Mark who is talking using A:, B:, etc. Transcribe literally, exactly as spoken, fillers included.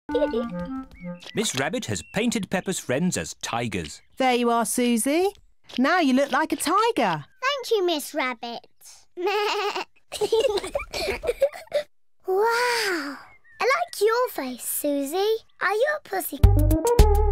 A: Miss Rabbit has painted Peppa's friends as tigers.
B: There you are, Susie. Now you look like a tiger.
C: Thank you, Miss Rabbit. Wow! I like your face, Susie. Are you a pussy?